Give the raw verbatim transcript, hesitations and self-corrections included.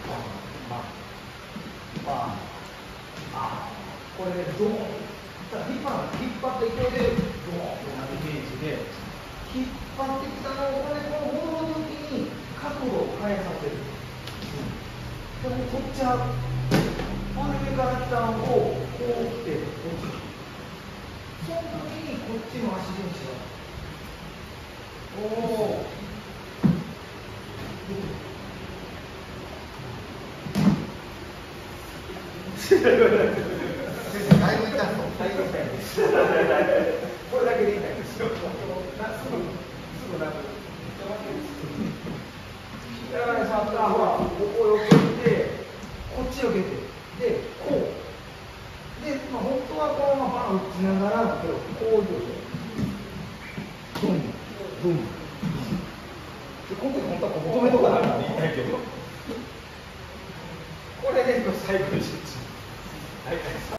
まあ、あ、これでドーン、引っ張る、引っ張って勢いでドーンとなるイメージで、引っ張ってきたのを、これ、この戻るときに角度を変えさせる。でも、こっちは、真ん中から来たのを、こう来て、こっち。その時に、こっちの足で違う。おお。先生、だいぶ痛そう。だいぶ痛いです。これだけで痛いんですよ。すぐ、すぐなく。だからね、サッカーは、ここを避けて、こっちを避けて、で、こう。で、まあ、本当はこのままバン打ちながらだけど、こういうブン、ブン。で、今回本当はここ止めとかなら言いたいけど。これで最後にし。